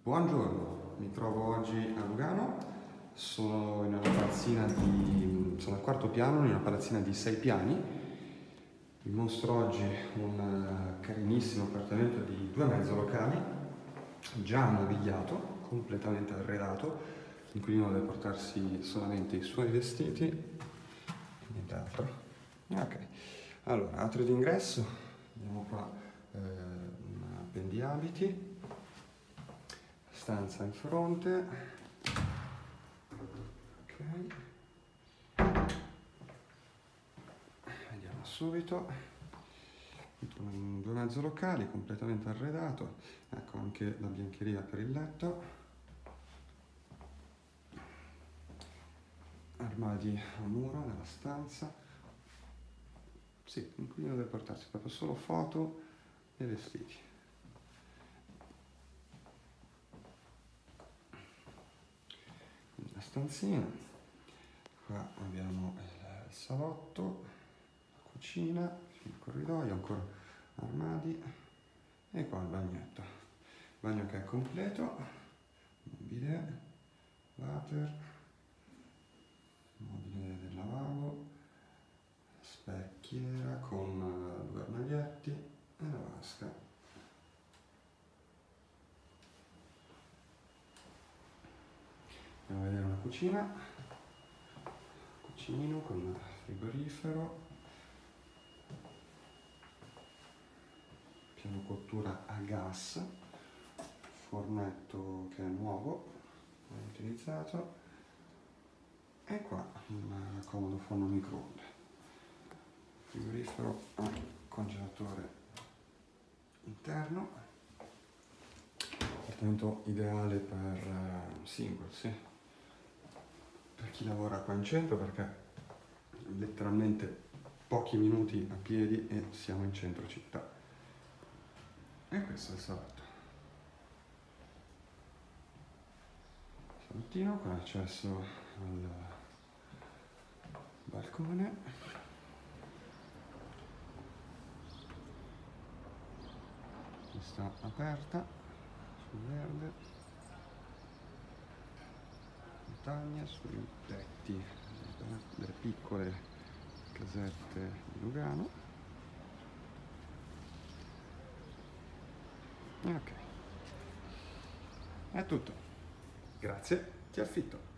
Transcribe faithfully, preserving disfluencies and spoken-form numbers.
Buongiorno, mi trovo oggi a Lugano, sono in una palazzina di, sono al quarto piano in una palazzina di sei piani. Vi mostro oggi un carinissimo appartamento di due mezzolocali, già mobiliato, completamente arredato, in cui uno deve portarsi solamente i suoi vestiti e nient'altro. Ok, allora, atrio d'ingresso, abbiamo qua eh, un appendiabiti. Stanza in fronte, ok, vediamo subito, due mezzo locali completamente arredato, ecco anche la biancheria per il letto, armadi a muro nella stanza, sì, in cui uno deve portarsi proprio solo foto e vestiti. La stanzina, qua abbiamo il salotto, la cucina, il corridoio, ancora armadi e qua il bagnetto. Bagno che è completo, bidet, water, mobile del lavabo, specchiera con due armadietti e la vasca. Andiamo a vedere una cucina, cucinino con frigorifero, piano cottura a gas, fornetto che è nuovo, non utilizzato, e qua un comodo forno microonde, frigorifero a congelatore interno, appartamento ideale per uh, single, sì. Per chi lavora qua in centro, perché letteralmente pochi minuti a piedi e siamo in centro città. E questo è il salotto. Salottino con accesso al balcone. Sta aperta sul verde. Montagna sui tetti delle piccole casette di Lugano. Ok, è tutto. Grazie, ti affitto.